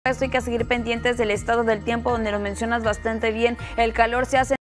Esto hay que seguir pendientes del estado del tiempo, donde lo mencionas bastante bien. El calor se hace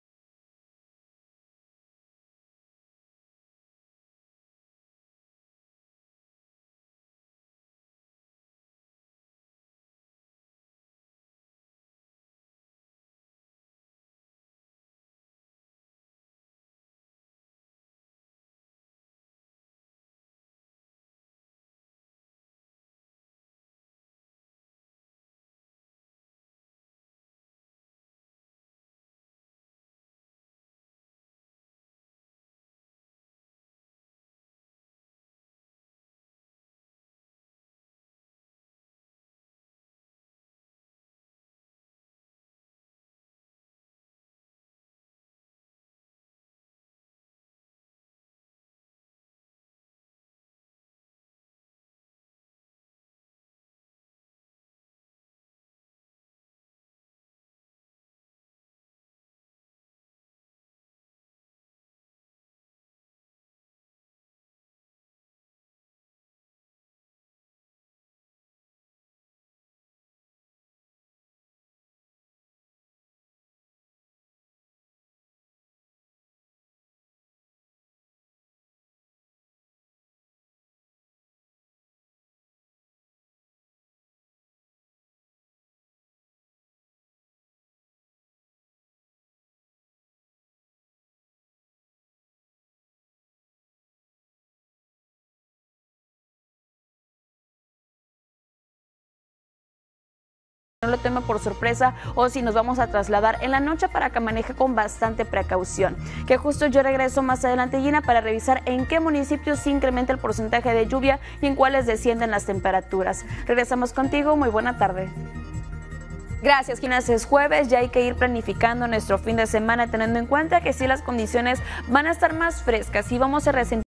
no lo tome por sorpresa, o si nos vamos a trasladar en la noche, para que maneje con bastante precaución. Que justo yo regreso más adelante, Gina, para revisar en qué municipios se incrementa el porcentaje de lluvia y en cuáles descienden las temperaturas. Regresamos contigo, muy buena tarde. Gracias, Gina. Es jueves, ya hay que ir planificando nuestro fin de semana, teniendo en cuenta que sí, las condiciones van a estar más frescas y vamos a resentir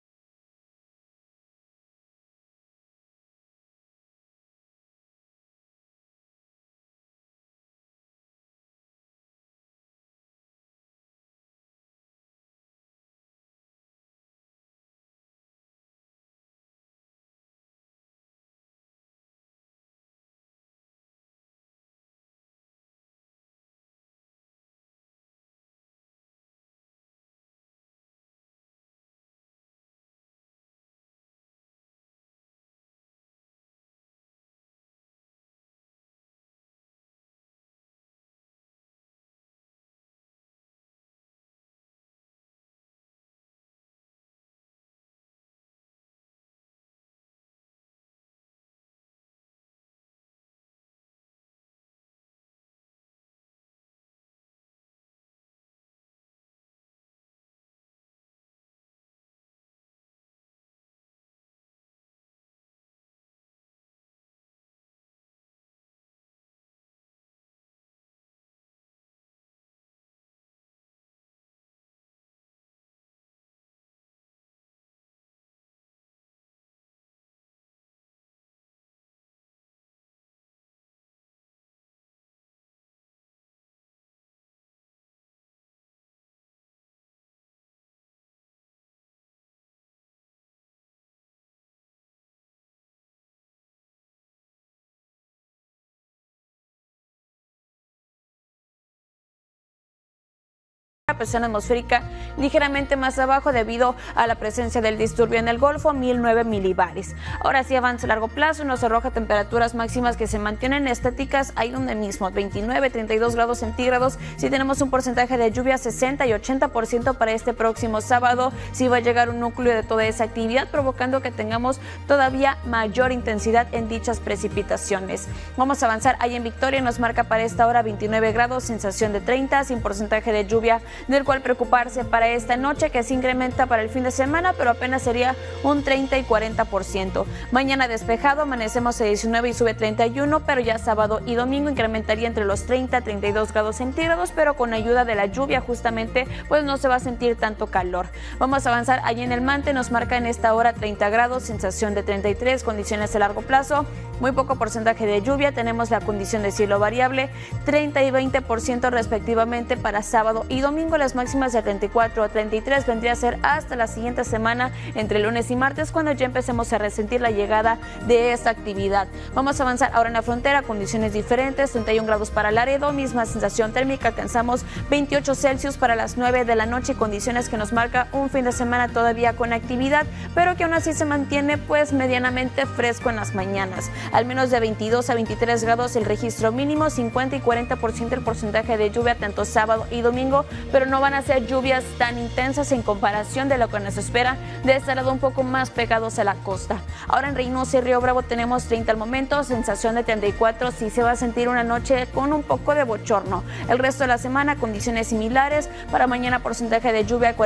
presión atmosférica ligeramente más abajo debido a la presencia del disturbio en el Golfo, 1009 milibares. Ahora sí avanza a largo plazo, nos arroja temperaturas máximas que se mantienen estáticas ahí donde mismo, 29, 32 grados centígrados. Si tenemos un porcentaje de lluvia 60 y 80% para este próximo sábado, sí va a llegar un núcleo de toda esa actividad, provocando que tengamos todavía mayor intensidad en dichas precipitaciones. Vamos a avanzar ahí en Victoria, nos marca para esta hora 29 grados, sensación de 30, sin porcentaje de lluvia del cual preocuparse para esta noche, que se incrementa para el fin de semana, pero apenas sería un 30 y 40%. Mañana despejado, amanecemos a 19 y sube 31, pero ya sábado y domingo incrementaría entre los 30 a 32 grados centígrados, pero con ayuda de la lluvia justamente, pues no se va a sentir tanto calor. Vamos a avanzar allí en el Mante, nos marca en esta hora 30 grados, sensación de 33, condiciones a largo plazo, muy poco porcentaje de lluvia, tenemos la condición de cielo variable, 30 y 20% respectivamente para sábado y domingo, las máximas de 34 34 a 33, vendría a ser hasta la siguiente semana, entre lunes y martes, cuando ya empecemos a resentir la llegada de esta actividad. Vamos a avanzar ahora en la frontera, condiciones diferentes, 31 grados para Laredo, misma sensación térmica, alcanzamos 28 Celsius para las 9 de la noche, condiciones que nos marca un fin de semana todavía con actividad, pero que aún así se mantiene pues medianamente fresco en las mañanas. Al menos de 22 a 23 grados el registro mínimo, 50 y 40% el porcentaje de lluvia tanto sábado y domingo, pero no van a ser lluvias tan intensas en comparación de lo que nos espera de este lado un poco más pegados a la costa. Ahora en Reynosa y Río Bravo tenemos 30 al momento, sensación de 34, sí se va a sentir una noche con un poco de bochorno. El resto de la semana condiciones similares, para mañana porcentaje de lluvia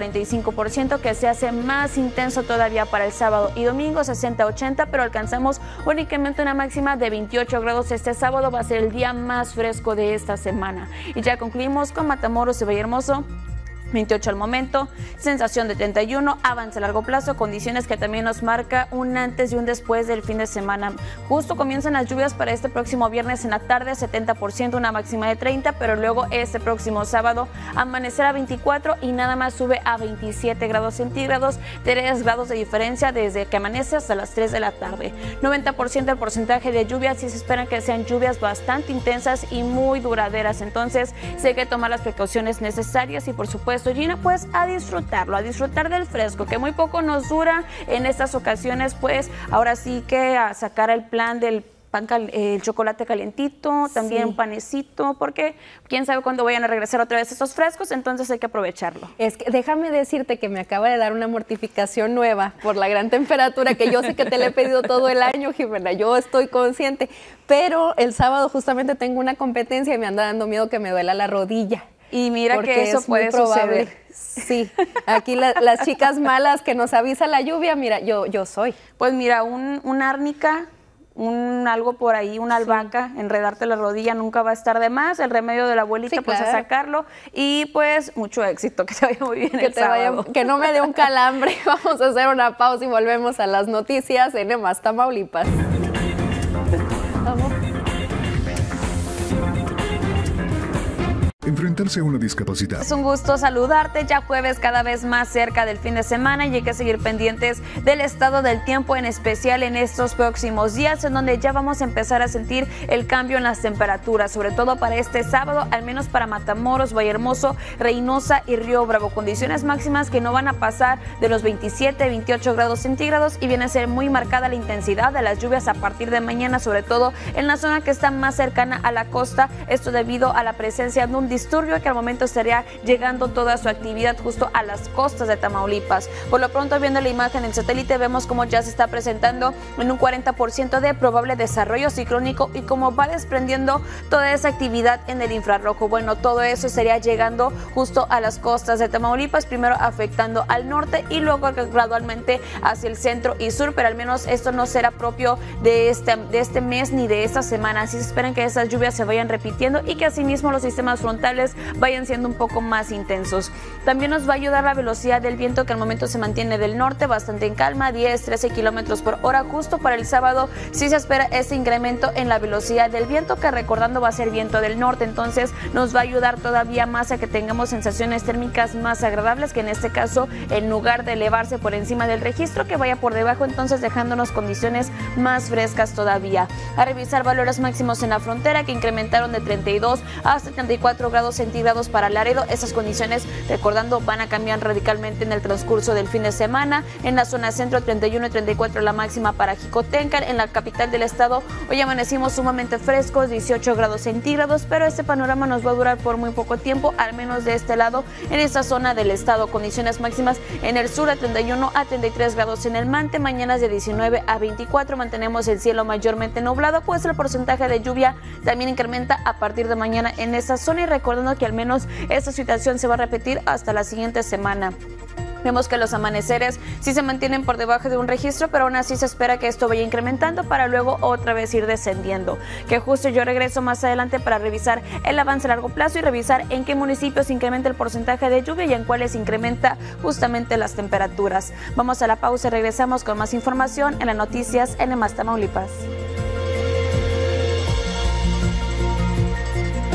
45% que se hace más intenso todavía para el sábado y domingo, 60-80, pero alcanzamos únicamente una máxima de 28 grados este sábado, va a ser el día más fresco de esta semana. Y ya concluimos con Matamoros y Vallehermoso. 28 al momento, sensación de 31, avance a largo plazo, condiciones que también nos marca un antes y un después del fin de semana. Justo comienzan las lluvias para este próximo viernes en la tarde, 70%, una máxima de 30, pero luego este próximo sábado amanecerá a 24 y nada más sube a 27 grados centígrados, 3 grados de diferencia desde que amanece hasta las 3 de la tarde. 90% el porcentaje de lluvias y se esperan que sean lluvias bastante intensas y muy duraderas, entonces sí hay que tomar las precauciones necesarias y por supuesto Gina, pues a disfrutarlo, a disfrutar del fresco, que muy poco nos dura en estas ocasiones, pues ahora sí que a sacar el plan del el chocolate calientito, también un panecito, porque quién sabe cuándo vayan a regresar otra vez estos frescos, entonces hay que aprovecharlo. Es que déjame decirte que me acaba de dar una mortificación nueva por la gran temperatura, que yo sé que te la he pedido todo el año, Jimena, yo estoy consciente, pero el sábado justamente tengo una competencia y me anda dando miedo que me duela la rodilla. Y mira que eso puede suceder. Sí, aquí las chicas malas que nos avisa la lluvia, mira, yo soy. Pues mira, un árnica, algo por ahí, una albahaca, enredarte la rodilla nunca va a estar de más. El remedio de la abuelita, sí, pues a sacarlo. Y pues mucho éxito, que te vaya muy bien el sábado. Que no me dé un calambre. Vamos a hacer una pausa y volvemos a las noticias en EMAS Tamaulipas. Vamos. Enfrentarse a una discapacidad. Es un gusto saludarte, ya jueves cada vez más cerca del fin de semana y hay que seguir pendientes del estado del tiempo, en especial en estos próximos días, en donde ya vamos a empezar a sentir el cambio en las temperaturas, sobre todo para este sábado, al menos para Matamoros, Vallehermoso, Reynosa y Río Bravo, condiciones máximas que no van a pasar de los 27, 28 grados centígrados y viene a ser muy marcada la intensidad de las lluvias a partir de mañana, sobre todo en la zona que está más cercana a la costa, esto debido a la presencia de un disturbio que al momento estaría llegando toda su actividad justo a las costas de Tamaulipas. Por lo pronto, viendo la imagen en satélite, vemos cómo ya se está presentando en un 40% de probable desarrollo ciclónico y cómo va desprendiendo toda esa actividad en el infrarrojo. Bueno, todo eso estaría llegando justo a las costas de Tamaulipas, primero afectando al norte y luego gradualmente hacia el centro y sur, pero al menos esto no será propio de este mes ni de esta semana. Así se esperan que esas lluvias se vayan repitiendo y que asimismo los sistemas frontales vayan siendo un poco más intensos. También nos va a ayudar la velocidad del viento, que al momento se mantiene del norte bastante en calma, 10-13 kilómetros por hora. Justo para el sábado sí se espera ese incremento en la velocidad del viento, que recordando va a ser viento del norte, entonces nos va a ayudar todavía más a que tengamos sensaciones térmicas más agradables, que en este caso en lugar de elevarse por encima del registro, que vaya por debajo, entonces dejándonos condiciones más frescas todavía. A revisar valores máximos en la frontera, que incrementaron de 32 hasta 34 grados centígrados para Laredo. Esas condiciones, recordando, van a cambiar radicalmente en el transcurso del fin de semana. En la zona centro, 31 y 34 la máxima para Jicotenca. En la capital del estado, hoy amanecimos sumamente frescos, 18 grados centígrados, pero este panorama nos va a durar por muy poco tiempo, al menos de este lado, en esta zona del estado. Condiciones máximas en el sur, de 31 a 33 grados en el Mante, mañanas de 19 a 24, mantenemos el cielo mayormente nublado, pues el porcentaje de lluvia también incrementa a partir de mañana en esta zona, y recordando que al menos esta situación se va a repetir hasta la siguiente semana. Vemos que los amaneceres sí se mantienen por debajo de un registro, pero aún así se espera que esto vaya incrementando para luego otra vez ir descendiendo. Que justo yo regreso más adelante para revisar el avance a largo plazo y revisar en qué municipios incrementa el porcentaje de lluvia y en cuáles incrementa justamente las temperaturas. Vamos a la pausa y regresamos con más información en las noticias en EMAS Tamaulipas. ¿Qué tal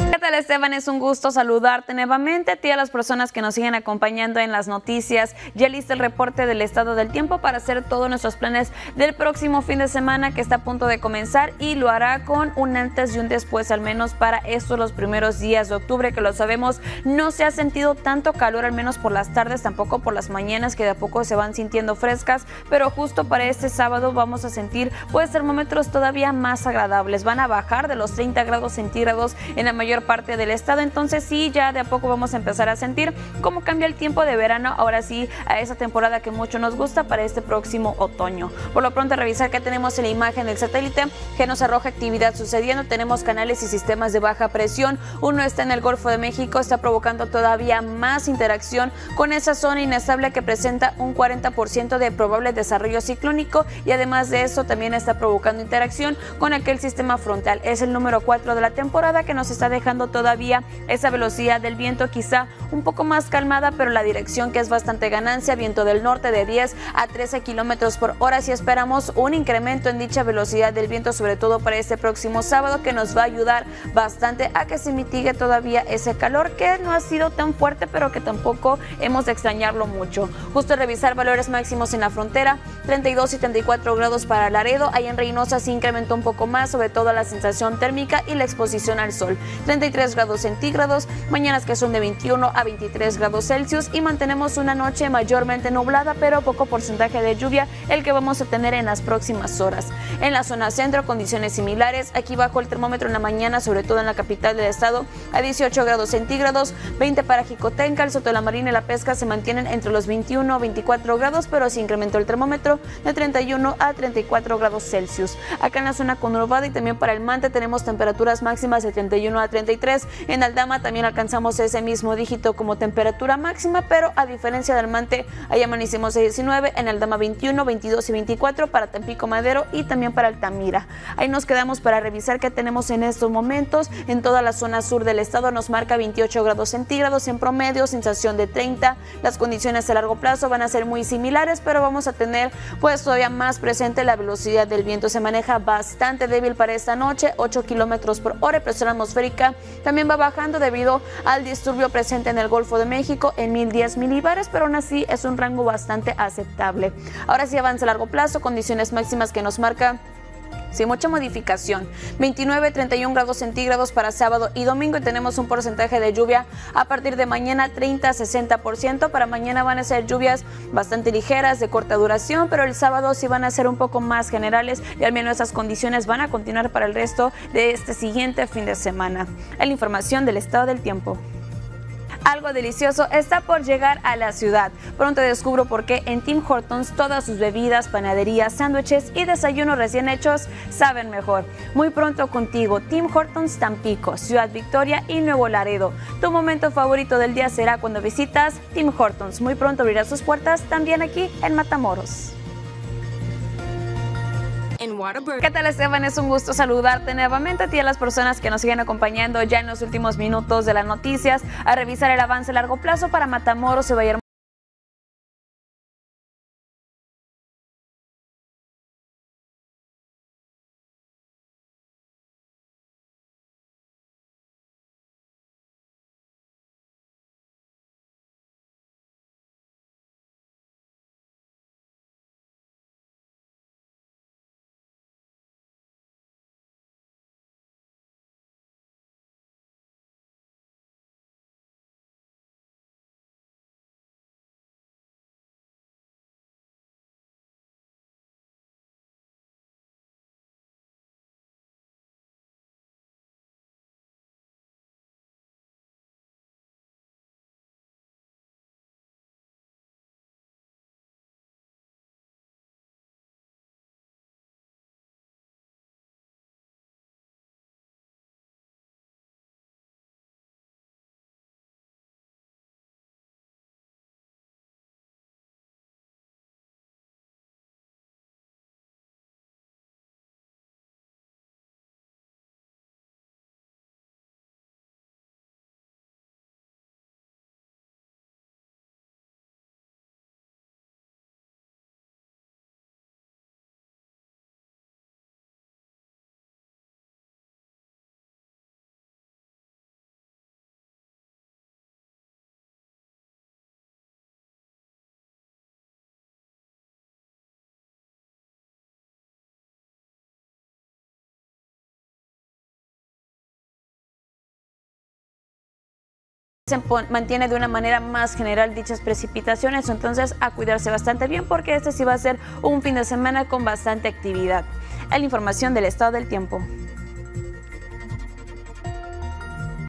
Esteban? Es un gusto saludarte nuevamente. A ti y a las personas que nos siguen acompañando en las noticias. Ya listo el reporte del estado del tiempo para hacer todos nuestros planes del próximo fin de semana que está a punto de comenzar, y lo hará con un antes y un después, al menos para estos los primeros días de octubre, que lo sabemos, no se ha sentido tanto calor, al menos por las tardes, tampoco por las mañanas, que de a poco se van sintiendo frescas, pero justo para este sábado vamos a sentir pues termómetros todavía más agradables. Van a bajar de los 30 grados centígrados en la mayor parte del estado, entonces sí, ya de a poco vamos a empezar a sentir cómo cambia el tiempo de verano, ahora sí, a esa temporada que mucho nos gusta para este próximo otoño. Por lo pronto, revisar que tenemos en la imagen del satélite que nos arroja actividad sucediendo. Tenemos canales y sistemas de baja presión. Uno está en el Golfo de México, está provocando todavía más interacción con esa zona inestable que presenta un 40% de probable desarrollo ciclónico, y además de eso también está provocando interacción con aquel sistema frontal. Es el número 4 de la temporada, que nos está dejando todavía esa velocidad del viento quizá un poco más calmada, pero la dirección que es bastante ganancia, viento del norte de 10 a 13 kilómetros por hora. Si esperamos un incremento en dicha velocidad del viento, sobre todo para este próximo sábado, que nos va a ayudar bastante a que se mitigue todavía ese calor, que no ha sido tan fuerte, pero que tampoco hemos de extrañarlo mucho. Justo revisar valores máximos en la frontera, 32 y 34 grados para Laredo. Ahí en Reynosa sí incrementó un poco más, sobre todo la sensación térmica y la exposición al sol, 33 grados centígrados, mañanas que son de 21 a 23 grados Celsius, y mantenemos una noche mayormente nublada, pero poco porcentaje de lluvia el que vamos a tener en las próximas horas. En la zona centro, condiciones similares. Aquí bajo el termómetro en la mañana, sobre todo en la capital del estado, a 18 grados centígrados, 20 para Jicotenca, el Soto de la Marina y la Pesca se mantienen entre los 21 a 24 grados, pero se incrementó el termómetro de 31 a 34 grados Celsius. Acá en la zona conurbada y también para el Mante tenemos temperaturas máximas de 31 a 33. En Aldama también alcanzamos ese mismo dígito como temperatura máxima, pero a diferencia del Mante, ahí amanecimos a 19, en Aldama 21, 22 y 24 para Tampico Madero y también para Altamira. Ahí nos quedamos para revisar qué tenemos en estos momentos. En toda la zona sur del estado nos marca 28 grados centígrados en promedio, sensación de 30. Las condiciones a largo plazo van a ser muy similares, pero vamos a tener pues todavía más presente la velocidad del viento. Se maneja bastante débil para esta noche, 8 kilómetros por hora. Presión atmosférica también va bajando debido al disturbio presente en el Golfo de México en 1010 milibares, pero aún así es un rango bastante aceptable. Ahora sí avanza a largo plazo, condiciones máximas que nos marca sin mucha modificación, 29, 31 grados centígrados para sábado y domingo, y tenemos un porcentaje de lluvia a partir de mañana 30 a 60%. Para mañana van a ser lluvias bastante ligeras, de corta duración, pero el sábado sí van a ser un poco más generales, y al menos esas condiciones van a continuar para el resto de este siguiente fin de semana. Es la información del estado del tiempo. Algo delicioso está por llegar a la ciudad. Pronto descubro por qué en Tim Hortons todas sus bebidas, panaderías, sándwiches y desayunos recién hechos saben mejor. Muy pronto contigo, Tim Hortons Tampico, Ciudad Victoria y Nuevo Laredo. Tu momento favorito del día será cuando visitas Tim Hortons. Muy pronto abrirá sus puertas también aquí en Matamoros. ¿Qué tal, Esteban? Es un gusto saludarte nuevamente a ti y a las personas que nos siguen acompañando ya en los últimos minutos de las noticias, a revisar el avance a largo plazo para Matamoros, Valle se mantiene de una manera más general dichas precipitaciones, entonces a cuidarse bastante bien porque este sí va a ser un fin de semana con bastante actividad. Es la información del estado del tiempo.